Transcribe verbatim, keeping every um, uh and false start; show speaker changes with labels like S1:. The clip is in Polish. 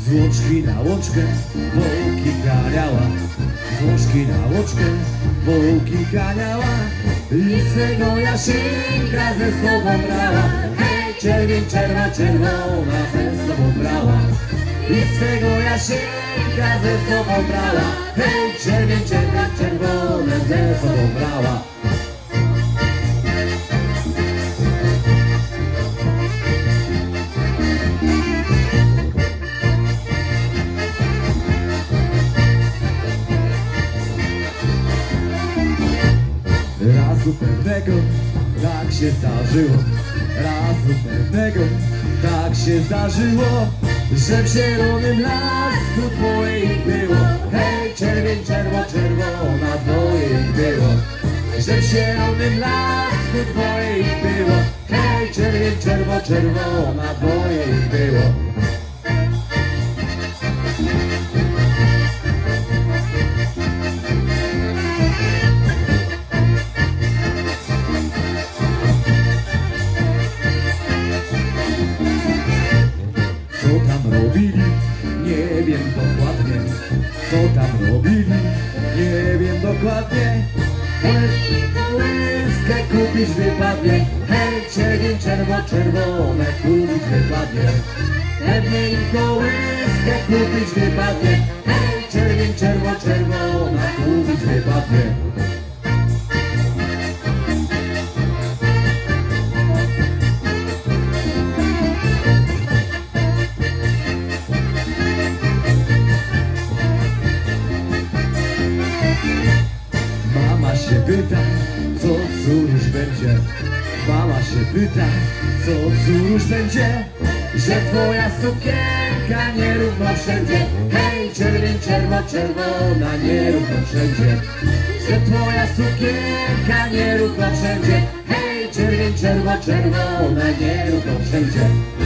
S1: Z łączki na łączkę wołki ganiała, z łączki na łączkę wołki ganiała i swego Jasieńka ze sobą brała. Hej, czerwień, czerwa, czerwona ze sobą brała i swego Jasieńka ze sobą brała. Hej, czerwień, czerwa, czerwone ze sobą brała. Razu pewnego tak się zdarzyło, razu pewnego tak się zdarzyło, że w zielonym blasku dwoje ich było. Hej, czerwień, czerwo, czerwona, dwoje ich było, że w zielonym blasku dwoje ich było. Hej, czerwień, czerwo, czerwona, dwoje ich było. Co tam robili, nie wiem dokładnie. Co tam robili, nie wiem dokładnie. Pewnie kołyskę kupić wypadnie. Hej, czerwień, czerwo, czerwone kupić wypadnie. Pewnie im kołyskę kupić wypadnie. Hej, czerwień, czerwo, czerwona kupić wypadnie. Mama się pyta, co córuś będzie. Mama się pyta, co córuś będzie, że twoja sukienka nierówno wszędzie. Hej, czerwień, czerwo, czerwona, nierówno wszędzie, że twoja sukienka nierówno wszędzie. Hej, czerwień, czerwo, czerwona, nierówno wszędzie.